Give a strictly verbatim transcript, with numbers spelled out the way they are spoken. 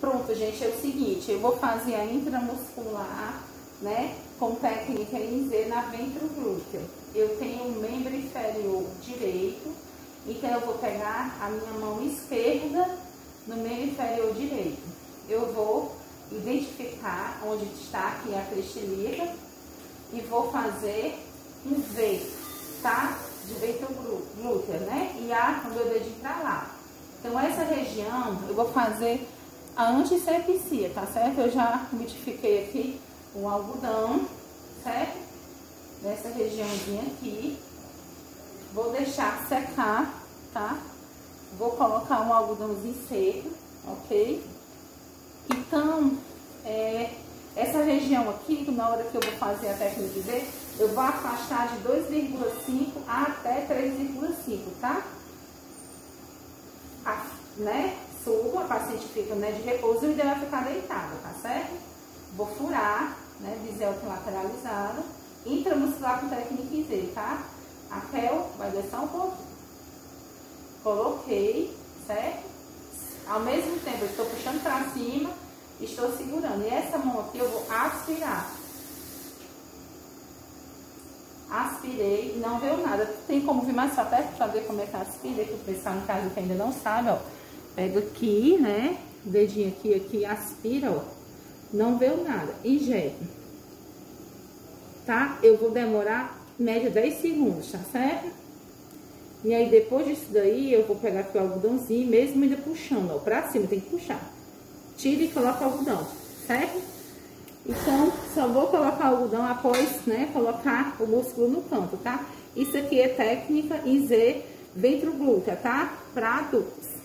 Pronto, gente, é o seguinte, eu vou fazer a intramuscular, né, com técnica em Z na ventroglútea. Eu tenho um membro inferior direito, então eu vou pegar a minha mão esquerda no membro inferior direito. Eu vou identificar onde está aqui a crista ilíaca e vou fazer um V, tá? De ventroglútea, né? E A com o meu dedinho pra lá. Então, essa região eu vou fazer a antisepsia, tá certo? Eu já umidifiquei aqui o algodão, certo? Nessa regiãozinha aqui. Vou deixar secar, tá? Vou colocar um algodãozinho seco, ok? Então, é, essa região aqui, na hora que eu vou fazer a técnica de Z, eu vou afastar de dois vírgula cinco até três vírgula cinco, tá? A, né? Subo, a paciente fica, né, de repouso e deve ficar deitada, tá certo? Vou furar, né, biselto lateralizado, intramuscular com técnica em Z, tá? A Kel vai descer um pouquinho. Coloquei, certo? Ao mesmo tempo, eu estou puxando pra cima, estou segurando. E essa mão aqui eu vou aspirar. Aspirei, não veio nada. Tem como vir mais pra perto pra ver como é que aspira? Que o pessoal em casa que ainda não sabe, ó. Pega aqui, né? Dedinho aqui, aqui, aspira, ó. Não veio nada. Injeta. Tá? Eu vou demorar, média, dez segundos, tá certo? E aí, depois disso daí, eu vou pegar aqui o algodãozinho, mesmo ainda puxando, ó. Pra cima, tem que puxar. Tira e coloca o algodão, certo? Então, só vou colocar o algodão após, né, colocar o músculo no canto, tá? Isso aqui é técnica em Z ventroglútea, tá? Pra adultos.